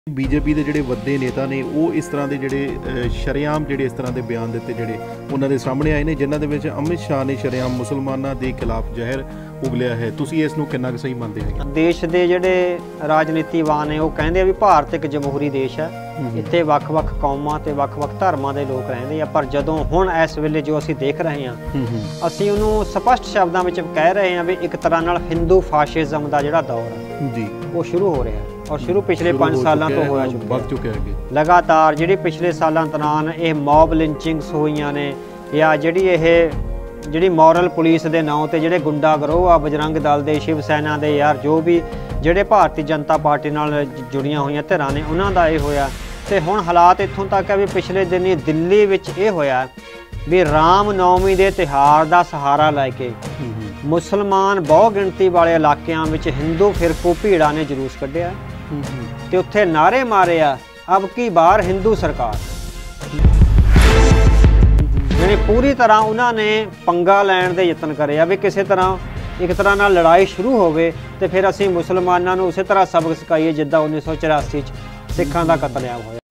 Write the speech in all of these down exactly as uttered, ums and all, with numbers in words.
BJP के जोड़े वड्डे नेता ने वो इस तरह के जोड़े शरेआम जोड़े इस तरह के बयान दिते जोड़े उन्होंने सामने आए हैं जिन्होंने अमित शाह ने शरेआम मुसलमानों के खिलाफ जहर उगलिया है। तुसीं इस नूं कितना सही मानते हैं? देश के जोड़े राजनीतिवान है वो कहते भी भारत एक जमहूरी देश है, इत्थे वख-वख कौमां ते वख-वख धर्मां दे लोग रहिंदे आ, पर जदों हुण इस वेले जो असीं देख रहे हैं असीं उहनूं स्पष्ट शब्दां विच कह रहे हैं भी एक तरह नाल हिंदू फाशिज्म दा जिहड़ा दौर है जी वो शुरू हो रहा है और शुरू पिछले पांच सालों तो होया चुका है। लगातार जिहड़ी पिछले सालों दौरान ये मॉब लिंचिंग्स होईयां ने या जिहड़ी ये जिहड़ी मॉरल पुलिस के नाम से जिहड़े गुंडा गरोह आ बजरंग दल दे शिव सेना दे यार जो भी जिहड़े भारतीय जनता पार्टी नाल जुड़ियां होईयां धिरां ने उन्हां दा इह होया ते हुण हालात इत्थों तक है भी पिछले दिनी दिल्ली विच इह होया भी राम नवमी के तिहार का सहारा लैके मुसलमान बहु गिणती वाले इलाकों में हिंदू फिरकू भीड़ा ने जुलूस कढ़िया ते उत्थे नारे मारे आ अब की बार हिंदू सरकार यानी पूरी तरह उन्होंने पंगा लैण दे यतन करे भी किसी तरह एक तरह नाल लड़ाई शुरू होवे ते फिर असीं मुसलमानों नूं उसी तरह सबक सिखाईए जिद्दां उन्नीस सौ चौरासी सिखां दा कतलेआम होया।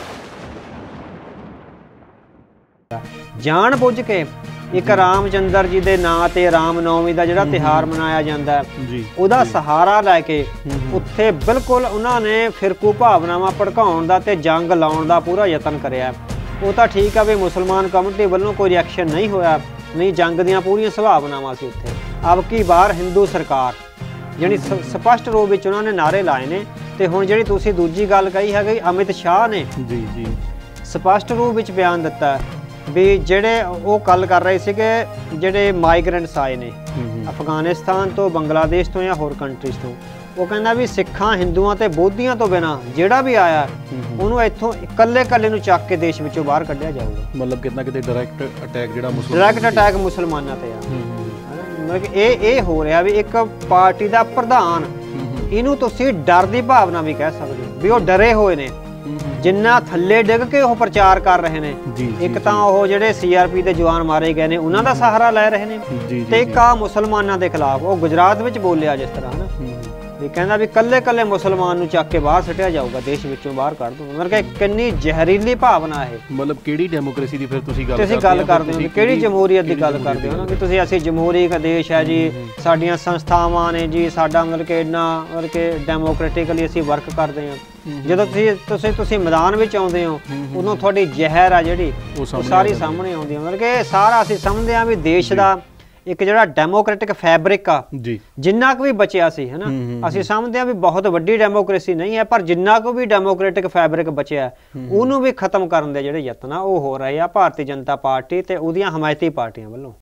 जान बुझ के एक रामचंद्र जी के नां ते रामनवमी का जिहड़ा तिहार मनाया जाता है उहदा सहारा लैके उत्थे बिल्कुल उन्होंने फिरकू भावनावां भड़काउण दा ते जंग लाउण दा पूरा यतन करिया। वो तो ठीक है भी मुसलमान कम्युनिटी वालों कोई रिएक्शन नहीं होया, नहीं जंग दियां पूरियां संभावनावां सी उत्थे। अब की बार हिंदू सरकार यानी स्पष्ट रूप में उन्होंने नारे लाए ने ते हुण जिहड़ी तुसीं दूजी गल कही है अमित शाह ने जी जी स्पष्ट रूप में बयान दिता भी जिहड़े वो गल कर रहे थे कि जिहड़े माइग्रेंट्स आए ने अफगानिस्तान तो बांग्लादेश तो या होर कंट्रीज तो वो कहना भी सिखां हिंदुआं ते बोधियां तो बिना जिहड़ा भी आया उन्होंने इत्थों कल्ले कल्ले नूं चक के देश विचों बाहर कढ़िया जाऊगा। मतलब कितना किते डायरैक्ट अटैक जिहड़ा मुसलमान डायरैक्ट अटैक मुसलमानां ते आ मतलब कि ये ये हो रहा भी एक पार्टी का प्रधान इनू तुसीं डर की भावना भी कह सकते हो भी वो डरे हुए ने जिन्ना थल्ले डिग के वो प्रचार कर रहे हैं। एक तो वो जिहड़े सी आर पी के जवान मारे गए ने उन्हां दा सहारा लै रहे हैं ते एक आ मुसलमानां दे खिलाफ वो गुजरात विच बोलिया जिस तरह ना भी कहना भी कल्ले कल्ले मुसलमान नूं चक के बाहर सटिया जाऊगा देश विचों बाहर कढ़ दूंगा। मतलब कि कितनी जहरीली भावना है। मतलब किहड़ी डेमोक्रेसी दी फिर तुसीं गल गल करदे हो किहड़ी जमहूरीयत दी गल करदे हो ना भी तुसीं असीं जमहूरी का देश है जी साडियां संस्थावां ने जी साडा मतलब कि इन्ना मतलब कि डेमोक्रेटिकली असीं वर्क करदे हां जदों तुसीं तुसीं तुसीं मैदान विच आउंदे हो उदों तुहाडी जहर आ जिहड़ी वो सारी सामने आउंदी है। मतलब कि सारा असीं समझदे हां भी देश दा एक जिहड़ा डेमोक्रेटिक फैब्रिक आ जिन्ना को भी बचिया सी है ना असीं समझदे हां भी बहुत वड्डी डेमोक्रेसी नहीं है पर जिन्ना को भी डेमोक्रेटिक फैब्रिक बचिया उहनूं भी खत्म करन दे जिहड़े यतन आ वो हो रहे आ भारतीय जनता पार्टी ते उहदियां हमायती पार्टियां वल्लों।